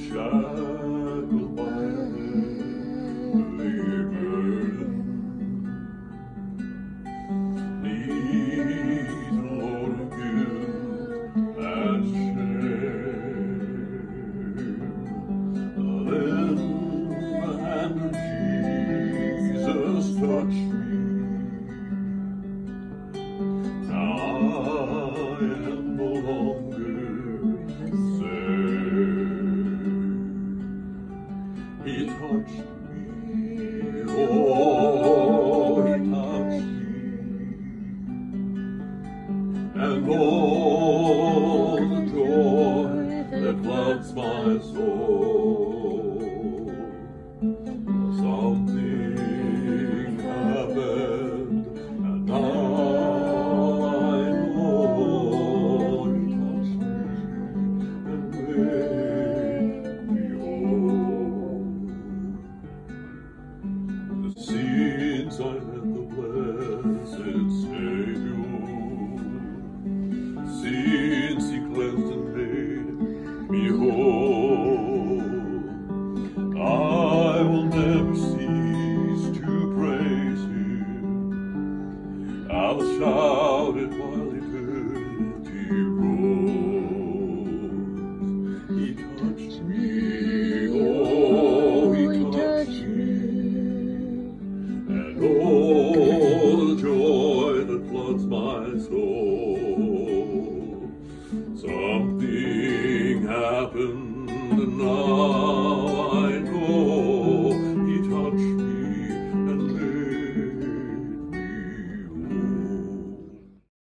shackled by a heavy burden. Needs a load of guilt and shame. Then the hand of Jesus touched me. Now I am no longer saved. He touched me, oh, he touched me, and oh, the joy that floods my soul. Something happened, and I know he touched me and made me whole. The sins I let the blessed Savior, sins he cleansed and made me whole. I will never cease to praise him. I'll shout it while eternity rolls. He touched me, oh, he touched me, and oh, the joy that floods my soul. Something happened and I